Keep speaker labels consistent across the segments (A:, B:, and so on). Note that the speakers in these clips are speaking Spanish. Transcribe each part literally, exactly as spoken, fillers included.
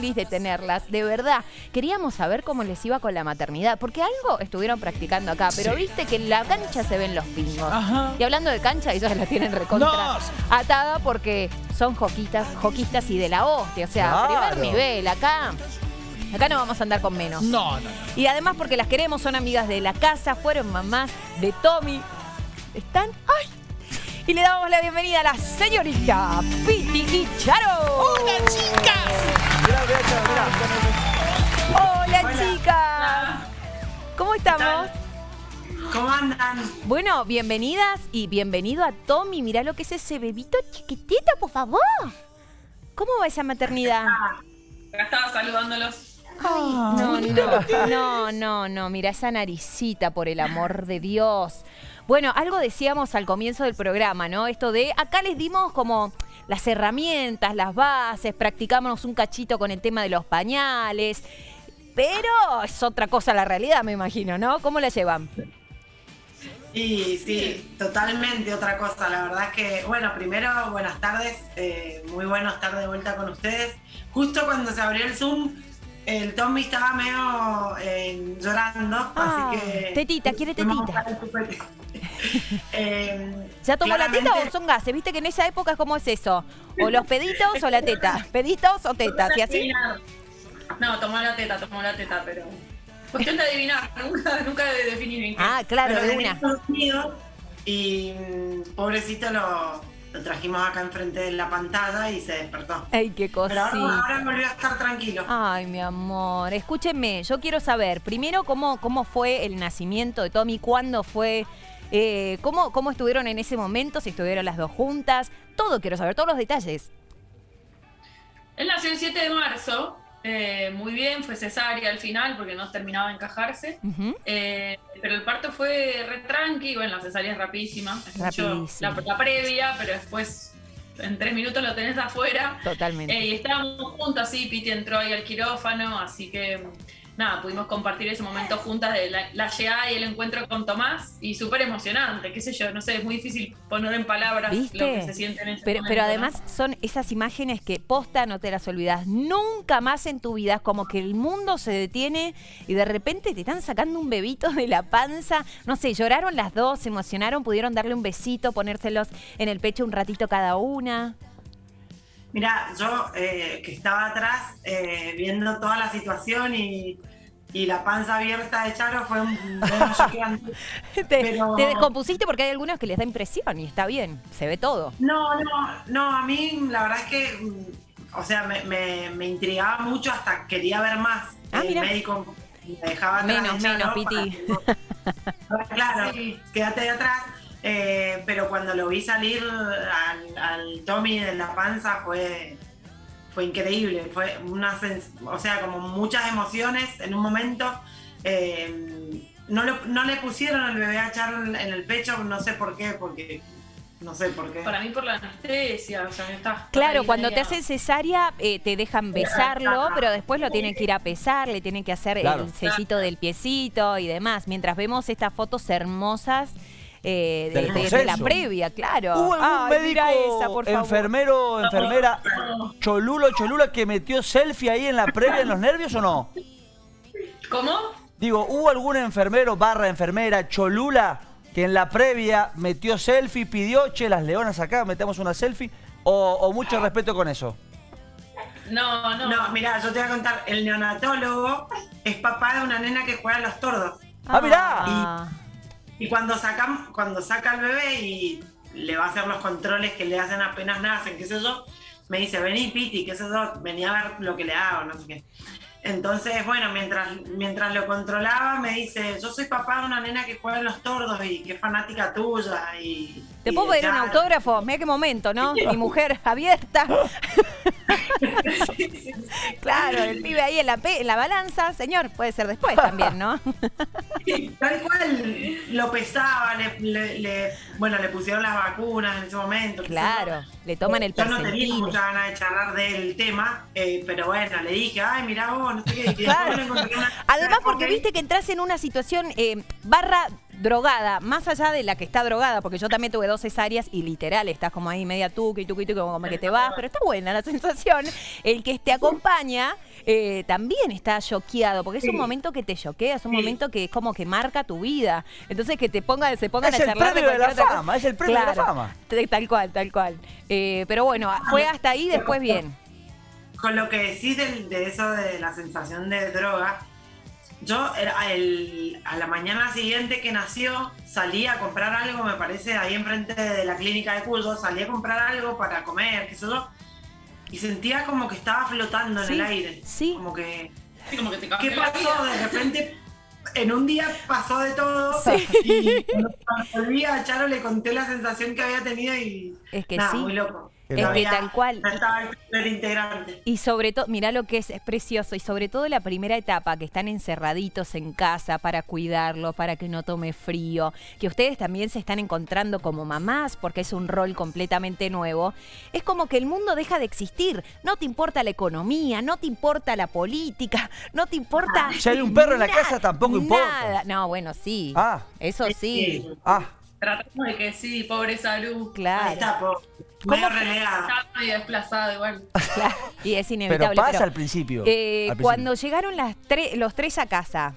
A: feliz de tenerlas, de verdad. Queríamos saber cómo les iba con la maternidad, porque algo estuvieron practicando acá, pero sí, viste que en la cancha se ven los pingos. Ajá. Y hablando de cancha, ellos la tienen recontra no. atada porque son joquistas, joquistas y de la hostia, o sea, claro, primer nivel, acá... Acá no vamos a andar con menos.
B: No, no, no.
A: Y además porque las queremos, son amigas de la casa, fueron mamás de Tommy. ¿Están? ¡Ay! Y le damos la bienvenida a la señorita Piti y Charo.
B: ¡Hola, chicas!
C: Mirá, mirá, mirá.
A: ¡Hola,
D: Hola.
A: chicas! ¿Cómo estamos?
D: ¿Cómo andan?
A: Bueno, bienvenidas y bienvenido a Tommy. Mirá lo que es ese bebito chiquitito, por favor. ¿Cómo va esa maternidad?
E: Acá estaba saludándolos.
A: Ay, no, no, no, no, no, mira esa naricita, por el amor de Dios. Bueno, algo decíamos al comienzo del programa, ¿no? Esto de, acá les dimos como las herramientas, las bases, practicamos un cachito con el tema de los pañales, pero es otra cosa la realidad, me imagino, ¿no? ¿Cómo la llevan?
D: Sí, sí, totalmente otra cosa. La verdad es que, bueno, primero, buenas tardes, eh, muy bueno estar de vuelta con ustedes. Justo cuando se abrió el Zoom, el Tommy estaba medio eh, llorando,
A: ah,
D: así que...
A: Tetita, quiere tetita.
D: eh,
A: ¿Ya tomó
D: claramente...
A: la teta o son gases? Viste que en esa época, ¿cómo es eso? O los peditos o la teta. ¿Peditos o tetas? ¿Y así?
E: No, tomó la teta, tomó la teta, pero... Cuestión de adivinar, nunca, nunca de definir bien.
A: Ah, claro, de una.
D: Y pobrecito lo, lo trajimos acá enfrente de la pantalla y se despertó.
A: Ay, qué cosita.
D: Pero ahora, ahora volvió a estar tranquilo.
A: Ay, mi amor. Escúchenme, yo quiero saber, primero, cómo, cómo fue el nacimiento de Tommy, cuándo fue, eh, cómo, cómo estuvieron en ese momento, si estuvieron las dos juntas. Todo quiero saber, todos los detalles.
E: Él nació el siete de marzo. Eh, muy bien, fue cesárea al final porque no terminaba de encajarse, uh-huh. eh, pero el parto fue re tranqui, bueno, la cesárea es rapidísima, es mucho la, la previa, pero después en tres minutos lo tenés afuera.
A: Totalmente.
E: Eh, y estábamos juntos, sí, Piti entró ahí al quirófano, así que nada, pudimos compartir ese momento juntas de la, la llegada y el encuentro con Tomás, y súper emocionante, qué sé yo, no sé, es muy difícil poner en palabras ¿Viste? Lo que se siente en ese
A: pero,
E: momento.
A: Pero además, ¿no? Son esas imágenes que posta no te las olvidas nunca más en tu vida, como que el mundo se detiene y de repente te están sacando un bebito de la panza, no sé, lloraron las dos, se emocionaron, pudieron darle un besito, ponérselos en el pecho un ratito cada una.
D: Mirá, yo eh, que estaba atrás eh, viendo toda la situación y, y la panza abierta de Charo fue un medio choqueante.
A: te,
D: pero...
A: te descompusiste porque hay algunos que les da impresión y está bien, se ve todo.
D: No, no, no, a mí la verdad es que, o sea, me, me, me intrigaba mucho, hasta quería ver más.
A: Ah,
D: el
A: mira.
D: médico me dejaba atrás.
A: Menos,
D: de
A: menos,
D: Charo
A: Piti.
D: para que- Claro, sí, quédate de atrás. Eh, pero cuando lo vi salir al, al Tommy de la panza fue, fue increíble, fue una sens o sea, como muchas emociones en un momento. Eh, no, lo, no le pusieron el bebé a Charo en, en el pecho, no sé por qué, porque no sé por qué.
E: Para mí por la anestesia, o sea, está.
A: Claro,
E: ahí
A: cuando
E: media...
A: te hacen cesárea eh, te dejan besarlo, pero después lo tienen que ir a pesar, le tienen que hacer claro. el sellito del piecito y demás. Mientras vemos estas fotos hermosas eh, de, de, de la previa, claro.
C: ¿Hubo algún
A: Ay,
C: médico,
A: mira esa, por favor.
C: enfermero, enfermera, cholulo, cholula que metió selfie ahí en la previa en los nervios o no?
E: ¿Cómo?
C: Digo, ¿hubo algún enfermero barra enfermera cholula que en la previa metió selfie, pidió, che, las leonas acá, metemos una selfie? ¿O, o mucho respeto con eso?
E: No, no.
D: No, mirá, yo te voy a contar, el neonatólogo es papá de una nena que juega a los tordos.
C: ¡Ah, mirá!
A: Ah.
D: Y, y cuando, saca, cuando saca al bebé y le va a hacer los controles que le hacen apenas nacen, qué sé yo, me dice, vení Piti, qué sé yo, vení a ver lo que le hago, no sé qué. Entonces, bueno, mientras, mientras lo controlaba, me dice, yo soy papá de una nena que juega en los tordos y que es fanática tuya. Y,
A: ¿Te
D: y
A: puedo pedir un autógrafo? Mira qué momento, ¿no? Mi mujer abierta. Claro, el pibe ahí en la, pe en la balanza. Señor, puede ser después también, ¿no?
D: Tal cual, lo pesaba, le, le, le, bueno, le pusieron las vacunas en ese momento.
A: Claro, yo, le toman el
D: Yo no tenía
A: percentil.
D: mucha ganas de charlar del tema, eh, pero bueno, le dije, ay, mirá vos, no sé qué. Y
A: claro.
D: una,
A: Además, porque viste que entras en una situación eh, barra drogada, más allá de la que está drogada, porque yo también tuve dos cesáreas y literal estás como ahí media tuqui, tuqui, tuqui, como que te vas, pero está buena la sensación. El que te acompaña eh, también está choqueado, porque es un momento que te choquea, es un momento que es como que marca tu vida. Entonces que te ponga, se pongan
C: es
A: a charlar
C: el premio de, de la
A: otra
C: fama,
A: cosa.
C: es el premio
A: Claro,
C: de la fama.
A: Tal cual, tal cual. Eh, pero bueno, fue hasta ahí, después bien.
D: Con lo que decís de, de eso de la sensación de droga, yo era el, a la mañana siguiente que nació salí a comprar algo, me parece, ahí enfrente de la clínica de Cuyo, salí a comprar algo para comer, qué sé yo, y sentía como que estaba flotando en
A: Sí,
D: el aire.
A: sí.
D: Como que,
E: Sí, como que te
D: ¿qué
E: cambió la
D: pasó?
E: vida.
D: De repente, en un día pasó de todo,
A: Sí.
D: y cuando volví a Charo le conté la sensación que había tenido y
A: Es que
D: nada,
A: sí.
D: muy loco.
C: Es
A: que
D: Todavía
A: tal cual.
D: no estaba el primer integrante.
A: Y sobre todo, mirá lo que es, es precioso, y sobre todo la primera etapa, que están encerraditos en casa para cuidarlo, para que no tome frío, que ustedes también se están encontrando como mamás, porque es un rol completamente nuevo, es como que el mundo deja de existir, no te importa la economía, no te importa la política, no te importa...
C: Si hay un perro en la
A: nada,
C: casa, tampoco importa.
A: nada. No, bueno, sí,
C: Ah.
A: eso sí,
C: Ah,
E: Tratamos de que sí, pobre salud.
D: Ahí
A: claro.
D: está, po,
A: ¿Cómo
D: medio
A: fue?
D: relegada.
E: Está medio desplazado igual.
A: Claro, y es
C: pero
A: inevitable.
C: pasa
A: pero-
C: al principio.
A: Eh,
C: al principio.
A: cuando llegaron las tre- los tres a casa.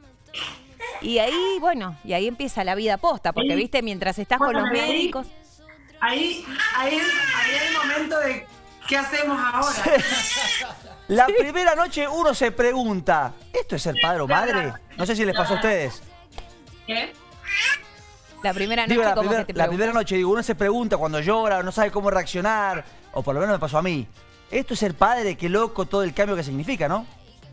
A: Y ahí, bueno, y ahí empieza la vida posta, porque
D: Sí.
A: viste, mientras estás con
D: Bueno,
A: los
D: ahí-
A: médicos.
D: Ahí, ahí, ahí es el momento de qué hacemos ahora.
C: La primera noche uno se pregunta, ¿esto es ser padre o madre? No sé si les pasó a ustedes.
E: ¿Qué?
A: La primera noche,
C: Digo, la,
A: como
C: primer-
A: que te
C: la
A: preguntas.
C: primera noche, digo, uno se pregunta cuando llora, no sabe cómo reaccionar, o por lo menos me pasó a mí. Esto es ser padre, qué loco todo el cambio que significa, ¿no?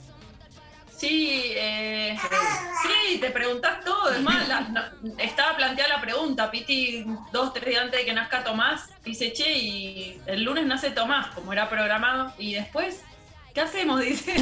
E: Sí, eh, sí, te preguntás todo. Es más, la- la- estaba planteada la pregunta. Piti, dos, tres días antes de que nazca Tomás, dice, che, y el lunes nace Tomás, como era programado, y después, ¿qué hacemos? Dice.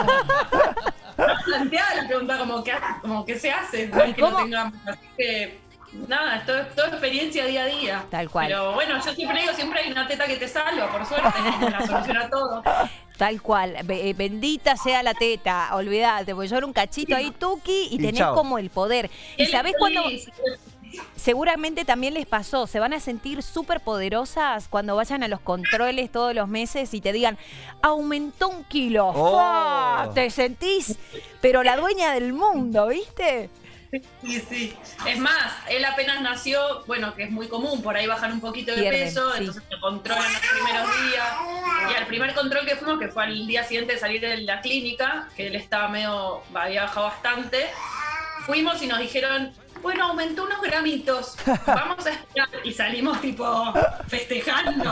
E: Planteada la pregunta como que, como que se hace, no es que
A: ¿Cómo?
E: no tengamos. Así que, nada, es todo, todo experiencia día a día.
A: Tal cual.
E: Pero bueno, yo siempre digo, siempre hay una teta que te salva, por suerte, como la soluciona todo.
A: Tal cual, Be- eh, bendita sea la teta, olvídate, porque yo era un cachito ahí, tuki, y
C: Y
A: tenés
C: chao.
A: como el poder. Y
E: Él
A: sabés
E: es
A: cuando,
E: feliz.
A: seguramente también les pasó, se van a sentir súper poderosas cuando vayan a los controles todos los meses y te digan, aumentó un kilo,
C: Oh.
A: ¡fua! Te sentís, pero la dueña del mundo, ¿viste?
E: Sí, sí. Es más, él apenas nació, bueno, que es muy común, por ahí bajan un poquito de
A: Pierden,
E: peso,
A: sí.
E: entonces se controlan los primeros días. Y al primer control que fuimos, que fue al día siguiente de salir de la clínica, que él estaba medio, había bajado bastante, fuimos y nos dijeron, bueno, aumentó unos gramitos, vamos a esperar. Y salimos tipo festejando.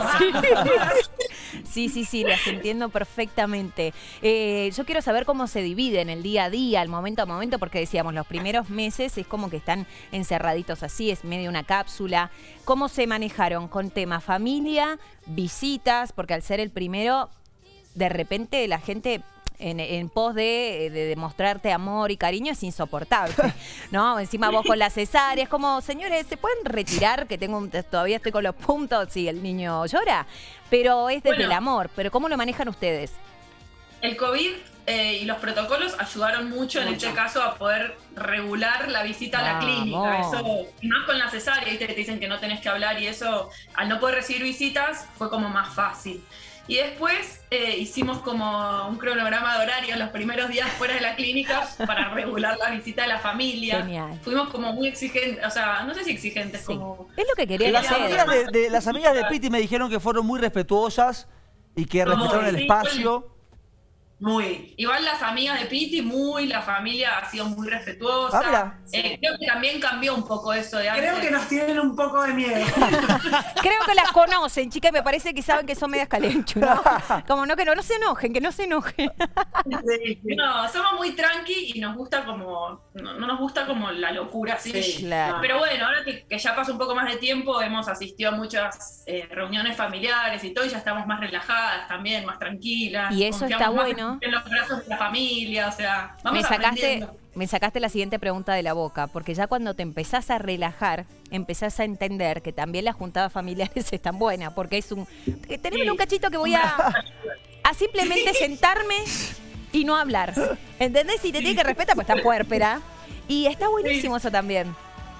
A: Sí, sí, sí, las entiendo perfectamente. Eh, yo quiero saber cómo se dividen el día a día, el momento a momento, porque decíamos, los primeros meses es como que están encerraditos así, es medio una cápsula. ¿Cómo se manejaron con tema familia, visitas? Porque al ser el primero, de repente la gente... En, en pos de, de demostrarte amor y cariño es insoportable, ¿no? Encima vos con la cesárea, es como, señores, ¿se pueden retirar? Que tengo un- todavía estoy con los puntos si el niño llora, pero es desde
E: Bueno.
A: el amor. ¿Pero cómo lo manejan ustedes?
E: El COVID eh, y los protocolos ayudaron mucho, en
D: Mucho.
E: este caso a poder regular la visita a la
A: Vamos.
E: clínica. Eso, y más con la cesárea, ¿viste? Que te dicen que no tenés que hablar y eso, al no poder recibir visitas, fue como más fácil. Y después eh, hicimos como un cronograma de horario los primeros días fuera de la clínica para regular la visita de la familia.
A: Genial.
E: Fuimos como muy exigentes, o sea, no sé si exigentes,
A: Sí.
E: como...
A: Es lo que quería
C: Las
A: hacer.
C: amigas de, de- las amigas de Piti me dijeron que fueron muy respetuosas y que respetaron el
E: sí,
C: espacio.
D: Muy.
E: Igual las amigas de Piti, muy, la familia ha sido muy respetuosa.
C: Ah, mira.
E: Eh, creo que también cambió un poco eso de antes.
D: Creo que nos tienen un poco de miedo.
A: Creo que las conocen, chicas, y me parece que saben que son medias calenchas, ¿no? Como no, que no, no se enojen, que no se enojen.
D: Sí, sí.
E: No, somos muy tranqui y nos gusta como, no, no nos gusta como la locura así.
D: Sí,
A: Claro.
E: Pero bueno, ahora que, que ya pasó un poco más de tiempo, hemos asistido a muchas eh, reuniones familiares y todo, y ya estamos más relajadas también, más tranquilas.
A: Y eso
E: Confiamos
A: está
E: más
A: bueno.
E: En los brazos de la familia, o sea, vamos
A: Me sacaste,
E: aprendiendo.
A: me sacaste la siguiente pregunta de la boca, porque ya cuando te empezás a relajar, empezás a entender que también las juntadas familiares están buenas, porque es un... eh, Teneme
E: Sí.
A: un cachito que voy a, a simplemente sentarme y no hablar. ¿Entendés? Si te tiene que respetar, pues está puérpera. Y está buenísimo eso también.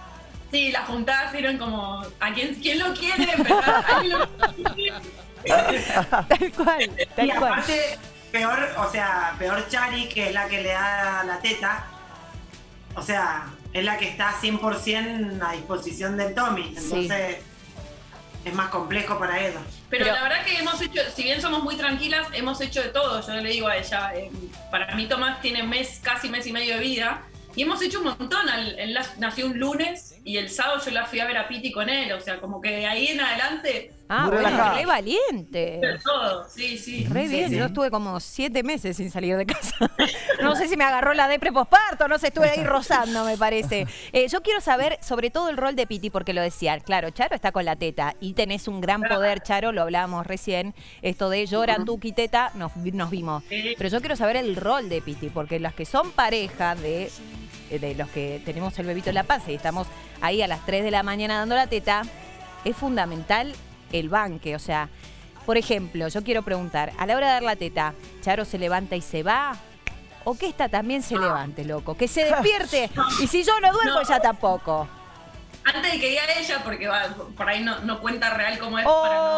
E: Sí, las juntadas eran como, ¿a quién, quién lo quiere? ¿Verdad? ¿Alguien lo quiere?
A: Tal cual, tal
D: Y
A: cual.
D: aparte, peor, o sea, peor Chari, que es la que le da la teta. O sea, es la que está cien por ciento a disposición del Tommy. Entonces, sí, es más complejo para ella.
E: Pero,
A: Pero
E: la verdad que hemos hecho, si bien somos muy tranquilas, hemos hecho de todo. Yo le digo a ella, eh, para mí Tomás tiene mes, casi mes y medio de vida. Y hemos hecho un montón. Él nació un lunes y el sábado yo la fui a ver a Piti con él. O sea, como que de ahí en adelante...
A: Ah,
C: Muy
A: bueno,
C: relajada.
A: re valiente.
E: De todo, sí, sí.
A: Re
E: sí,
A: bien,
E: sí.
A: yo estuve como siete meses sin salir de casa. No sé si me agarró la depre posparto, no sé, estuve ahí rozando, me parece. Eh, yo quiero saber sobre todo el rol de Piti, porque lo decía, claro, Charo está con la teta y tenés un gran poder, Charo, lo hablábamos recién, esto de llora, Tuki, teta, nos, nos vimos.
E: Sí.
A: Pero yo quiero saber el rol de Piti, porque las que son pareja de, de los que tenemos el bebito en la panza y estamos ahí a las tres de la mañana dando la teta, es fundamental el banque, o sea, por ejemplo, yo quiero preguntar, a la hora de dar la teta, ¿Charo se levanta y se va? ¿O que esta también se levante, loco? Que se despierte, y si yo no duermo,
E: No.
A: ella tampoco.
E: Antes de que diga ella, porque va, por ahí no, no cuenta real cómo es,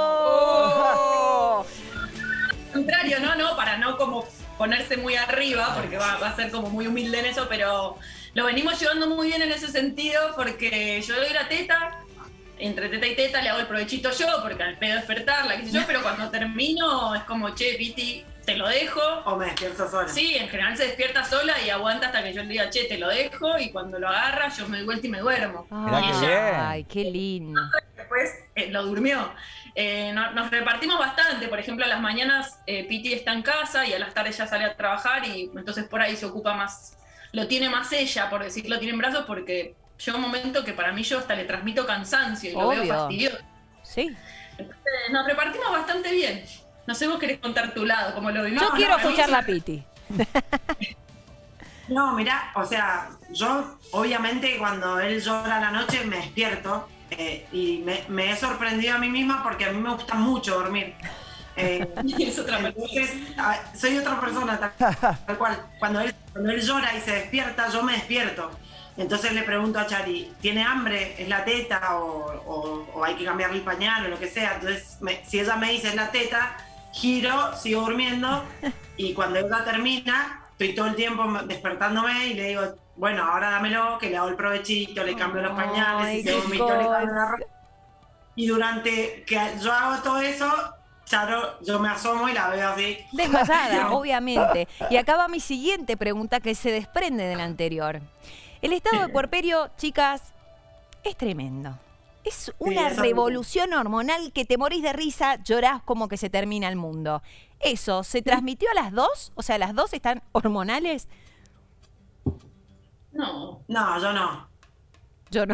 A: ¡Oh!
E: para no... Al contrario, no, no, para no como ponerse muy arriba, porque va, va a ser como muy humilde en eso, pero lo venimos llevando muy bien en ese sentido, porque yo le doy la teta, entre teta y teta le hago el provechito yo, porque al pedo despertarla, qué sé yo, pero cuando termino es como, che, Piti, te lo dejo.
D: O me despierto sola.
E: Sí, en general se despierta sola y aguanta hasta que yo le diga, che, te lo dejo, y cuando lo agarra yo me doy vuelta y me duermo.
C: Mirá
E: Y
C: qué
E: ella
C: bien.
A: Ay, qué lindo.
E: después eh, lo durmió. Eh, no, nos repartimos bastante, por ejemplo, a las mañanas eh, Piti está en casa y a las tardes ya sale a trabajar y entonces por ahí se ocupa más, lo tiene más ella, por decirlo, tiene en brazos, porque llega un momento que para mí yo hasta le transmito cansancio y lo
A: Obvio.
E: veo fastidioso.
A: Sí.
E: Entonces, nos repartimos bastante bien. No sé, vos querés contar tu lado, como lo vimos.
A: Yo
D: No,
A: quiero
D: no, a mí
A: escuchar
D: sí.
A: la Piti.
D: No, mirá, o sea, yo obviamente cuando él llora a la noche me despierto eh, y me, me he sorprendido a mí misma porque a mí me gusta mucho dormir. Eh,
E: Es otra persona.
D: entonces, a- soy otra persona tal, tal cual. Cuando él, cuando él llora y se despierta, yo me despierto. Entonces le pregunto a Chari, ¿tiene hambre? ¿Es la teta? ¿O, o- o hay que cambiarle el pañal o lo que sea? Entonces, me- si ella me dice es la teta, giro, sigo durmiendo y cuando ella termina, estoy todo el tiempo despertándome y le digo, bueno, ahora dámelo, que le hago el provechito, le cambio los pañales,
A: Ay,
D: y se
A: qué
D: vomitó, le cambio la
A: cosa.
D: ropa. Y durante que yo hago todo eso, Charo, yo me asomo y la veo así.
A: Desmayada, obviamente. Y acá va mi siguiente pregunta que se desprende de la anterior. El estado de puerperio, chicas, es tremendo. Es una
D: eso-
A: revolución hormonal que te morís de risa, llorás como que se termina el mundo. ¿Eso se transmitió a las dos? O sea, ¿las dos están hormonales?
E: No.
D: No, yo no.
A: Yo no.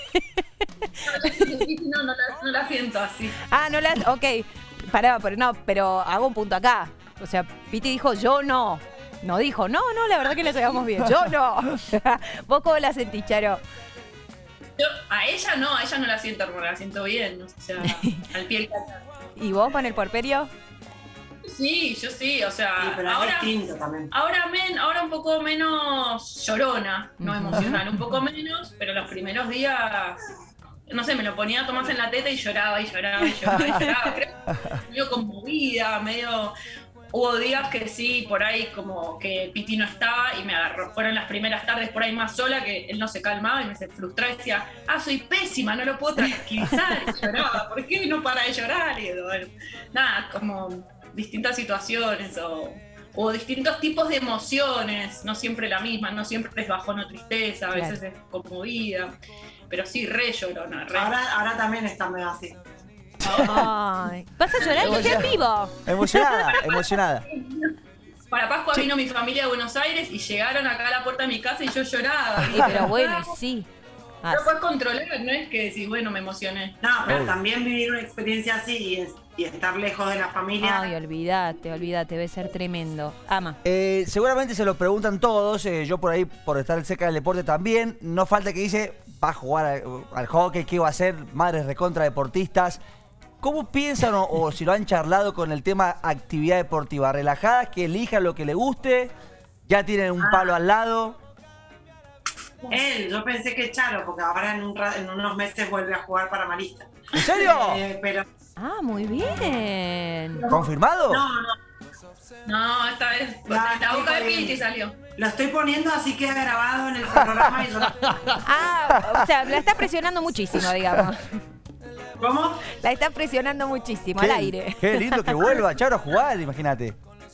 E: No, no la, no la siento así.
A: Ah, no la... Ok, pará, pero no, pero hago un punto acá. O sea, Piti dijo, yo no. No dijo, no, no, la verdad que la llevamos bien. Yo no. ¿Vos cómo la sentís, Charo?
E: Yo, a ella no, a ella no la siento hormonal, la siento bien, o sea, al pie del cañón.
A: ¿Y vos con el puerperio?
E: Sí, yo sí, o sea,
D: Sí, pero
E: ahora,
D: es distinto también.
E: ahora, men, ahora un poco menos llorona, no
A: Ujú.
E: emocional, un poco menos, pero los primeros días, no sé, me lo ponía a Tomás en la teta y lloraba y lloraba y lloraba y lloraba, creo que medio conmovida, medio... Hubo días que sí, por ahí como que Piti no estaba y me agarró. Fueron las primeras tardes por ahí más sola que él no se calmaba y me se frustraba y decía, ah, soy pésima, no lo puedo tranquilizar. Y lloraba, ¿por qué no para de llorar? Y bueno, nada, como distintas situaciones o, o distintos tipos de emociones, no siempre la misma, no siempre es bajón o tristeza, a
A: Claro.
E: veces es conmovida. Pero sí, re llorona, re.
D: Ahora, ahora también está medio así.
A: Ay, ¿vas a llorar? Que estoy en vivo.
C: Emocionada, emocionada.
E: Para Pascua vino mi familia de Buenos Aires y llegaron acá a la puerta de mi casa y yo lloraba.
A: Sí, pero bueno, sí. Ah,
E: No puedes controlar, no es que decís, bueno, me emocioné.
D: No, pero
C: Obvio.
D: también vivir una experiencia así y, es- y estar lejos de la familia.
A: Ay, olvídate, olvídate, debe ser tremendo. Ama.
C: Eh, seguramente se lo preguntan todos, eh, yo por ahí, por estar cerca del deporte también, no falta que dice, va a jugar al, al hockey, ¿qué va a hacer? Madres recontra deportistas. ¿Cómo piensan o, o si lo han charlado con el tema actividad deportiva? ¿Relajadas, que elija lo que le guste? ¿Ya tienen un palo al lado?
D: Él, yo pensé que Charo, porque ahora en, un ra- en unos meses vuelve a jugar para Marista.
C: ¿En serio?
D: Eh, pero
A: Ah, muy bien.
C: ¿Confirmado?
D: no, no,
E: No, esta vez
D: Ya,
E: la boca de
D: estoy
E: Pilti salió.
D: lo estoy poniendo así queda grabado en el programa y yo...
A: Ah, o sea, la está presionando muchísimo, digamos.
D: ¿Cómo?
A: La está presionando muchísimo,
C: Qué-
A: al aire.
C: Qué lindo que vuelva Charo a jugar, imagínate.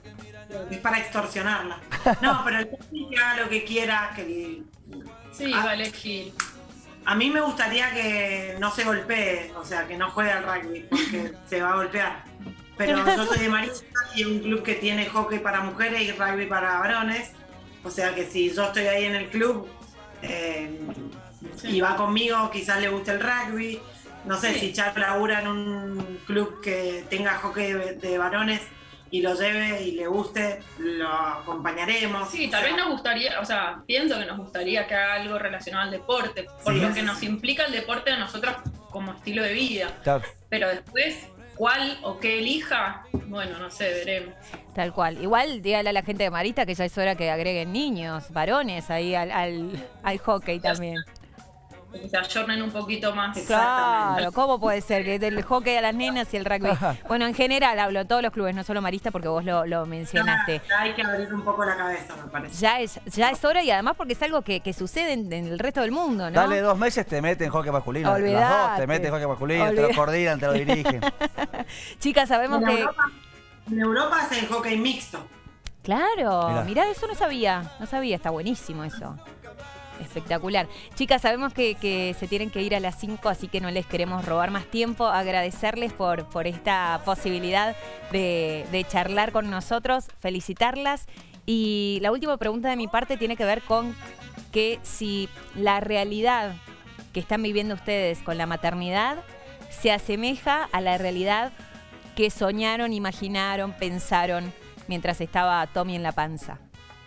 D: Es para extorsionarla. No, pero el Tommy que haga lo que quiera, que...
E: Sí,
D: Ah.
E: vale, Gil.
D: A mí me gustaría que no se golpee, o sea, que no juegue al rugby, porque se va a golpear. Pero yo soy de Marista y es un club que tiene hockey para mujeres y rugby para varones. O sea que si yo estoy ahí en el club eh,
E: Sí.
D: y va conmigo, quizás le guste el rugby. No sé,
E: Sí.
D: si Charo labura en un club que tenga hockey de, de varones y lo lleve y le guste, lo acompañaremos.
E: Sí, tal
D: O sea,
E: vez nos gustaría, o sea, pienso que nos gustaría que haga algo relacionado al deporte, por
D: Sí,
E: lo
D: eso
E: que nos
D: sí.
E: implica el deporte a nosotros como estilo de vida.
C: Claro.
E: Pero después, cuál o qué elija, bueno, no sé, veremos.
A: Tal cual. Igual, dígale a la gente de Marista que ya es hora que agreguen niños, varones ahí al, al, al hockey también.
E: Que se ayornen un poquito más.
A: Claro, ¿cómo puede ser? Que del hockey a las nenas y el rugby. Bueno, en general hablo de todos los clubes, no solo Marista, porque vos lo, lo mencionaste.
D: ya hay que abrir un poco la cabeza, me parece.
A: Ya es, ya es hora y además porque es algo que, que sucede en, en el resto del mundo, ¿no?
C: Dale dos meses, te meten hockey masculino. Las dos
A: Olvidate.
C: te meten hockey masculino, te
A: Olvidate.
C: lo coordinan, te lo dirigen.
A: Chicas, sabemos
D: En
A: que...
D: Europa, en Europa hacen hockey mixto.
A: Claro,
C: Mirá.
A: mirá, eso no sabía, no sabía, está buenísimo eso. Espectacular. Chicas, sabemos que, que se tienen que ir a las cinco, así que no les queremos robar más tiempo. Agradecerles por, por esta posibilidad de, de charlar con nosotros, felicitarlas. Y la última pregunta de mi parte tiene que ver con que si la realidad que están viviendo ustedes con la maternidad se asemeja a la realidad que soñaron, imaginaron, pensaron mientras estaba Tommy en la panza.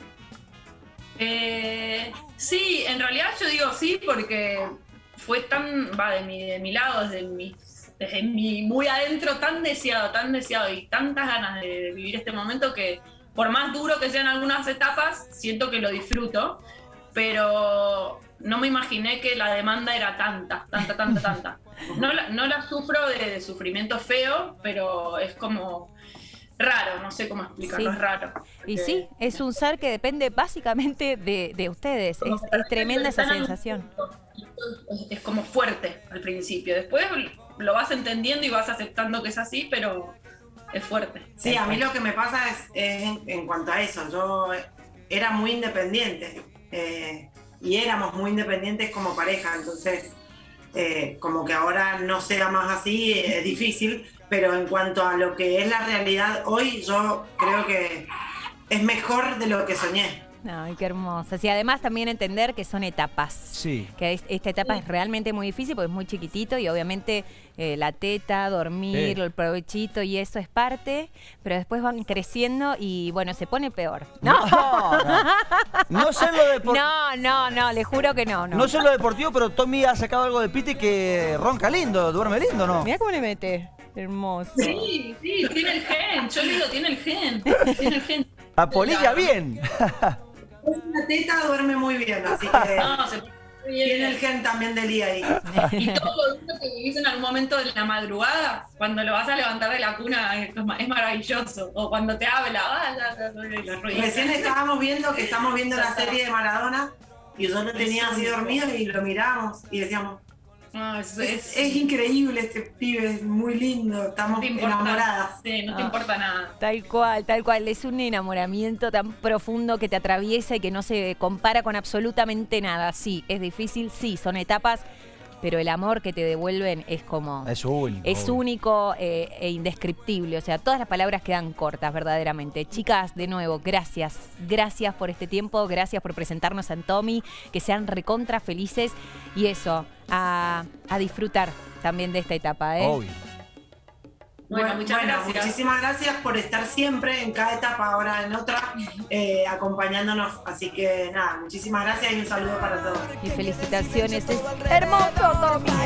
E: Eh, sí, en realidad yo digo sí porque fue tan, va, de mi, de mi lado, desde mi, desde mi muy adentro, tan deseado, tan deseado y tantas ganas de, de vivir este momento que por más duro que sean algunas etapas, siento que lo disfruto, pero no me imaginé que la demanda era tanta, tanta, tanta, tanta. No la, no la sufro de, de sufrimiento feo, pero es como... raro, no sé cómo explicarlo,
A: Sí.
E: es raro.
A: Y
E: Porque-
A: sí, es un ser que depende básicamente de, de ustedes. Es, es tremenda esa sensación.
E: Es, es como fuerte al principio. Después lo vas entendiendo y vas aceptando que es así, pero es fuerte.
D: Sí, a mí lo que me pasa es, es en, en cuanto a eso. Yo era muy independiente eh, y éramos muy independientes como pareja, entonces eh, como que ahora no sea más así, es difícil, pero en cuanto a lo que es la realidad hoy, yo creo que es mejor de lo que soñé.
A: Ay, qué hermosa. Y además también entender que son etapas.
C: Sí.
A: Que es- esta etapa es realmente muy difícil porque es muy chiquitito y obviamente eh, la teta, dormir,
C: Sí.
A: el provechito y eso es parte, pero después van creciendo y bueno, se pone peor. No,
C: No, no. No sé en lo deportivo.
A: no, no, no, le juro que no. No,
C: No sé en lo deportivo, pero Tommy ha sacado algo de Piti que ronca lindo, duerme lindo, ¿no?
A: Mirá cómo le mete. Hermoso.
E: Sí, sí, tiene el gen. Yo le digo, tiene el gen. Tiene el gen.
C: A Polilla bien.
D: La teta duerme muy bien, así que
E: No, se pone muy bien.
D: tiene el gen también del I A I.
E: Y todo lo duro que vivís en algún momento de la madrugada, cuando lo vas a levantar de la cuna, es, es maravilloso. O cuando te habla, ah, ya, ya, ya, la ruedita.
D: Recién estábamos viendo que estamos viendo la serie de Maradona y yo lo tenía así dormido y lo miramos y decíamos,
E: No, es,
D: es,
E: es-
D: es increíble este pibe, es muy lindo, estamos
E: no te importa,
D: enamoradas.
E: Sí, no te
A: Ah.
E: importa nada.
A: Tal cual, tal cual. Es un enamoramiento tan profundo que te atraviesa y que no se compara con absolutamente nada. Sí, es difícil, sí, son etapas, pero el amor que te devuelven es como...
C: Es único.
A: Es
C: obvio.
A: único eh, e indescriptible, o sea, todas las palabras quedan cortas verdaderamente. Chicas, de nuevo, gracias, gracias por este tiempo, gracias por presentarnos a Tommy, que sean recontra felices y eso, a, a disfrutar también de esta etapa, ¿eh?
C: Obvio.
E: Bueno, muchas gracias.
D: muchísimas gracias por estar siempre en cada etapa, ahora en otra, eh, acompañándonos. Así que nada, muchísimas gracias y un saludo para todos.
A: Y felicitaciones, es hermoso, Tommy.